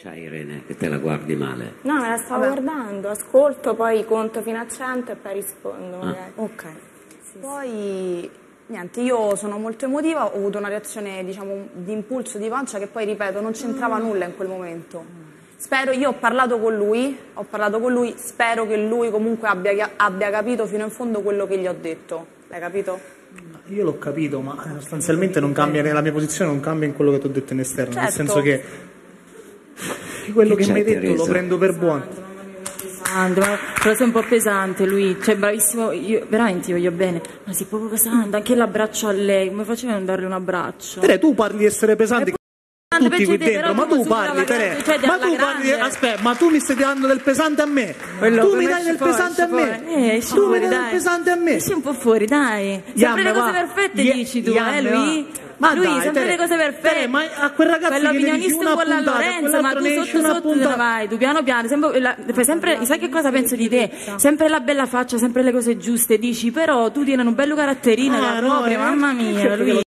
C'hai Irene che te la guardi male? No, me la stavo guardando, ascolto, poi conto fino a 100 e poi rispondo magari. Ok. Sì, Poi, niente, io sono molto emotiva, ho avuto una reazione, diciamo, di impulso, di pancia, che poi, ripeto, non c'entrava nulla in quel momento. Spero, io ho parlato con lui, spero che lui comunque abbia capito fino in fondo quello che gli ho detto. L'hai capito? Io l'ho capito, ma sostanzialmente non cambia, la mia posizione non cambia in quello che ti ho detto in esterno, nel Certo. senso che quello che mi hai detto Teresa? lo prendo per buono. Sandro, però sei un po' pesante lui, cioè bravissimo, io veramente ti voglio bene, ma sei proprio pesante, anche l'abbraccio a lei, come facevi a non darle un abbraccio? Tere, tu parli di essere pesante tutti qui dentro, ma tu parli, Tere, cioè, ma tu parli, aspetta, ma tu mi stai dando del pesante a me, tu mi dai del pesante a me, tu mi dai del pesante a me, esci un po' fuori, dai, sempre le cose perfette dici tu, lui? Ma lui dai, sempre Tere, le cose perfette. Tere, ma a quel ragazzo quell'opinionista uguale a Lorenzo, ma tu sotto te ne vai, tu piano piano, fai sempre, sai che cosa penso di te? Sempre la bella faccia, sempre le cose giuste, dici, però tu tieni un bello caratterino, proprio, mamma mia, lui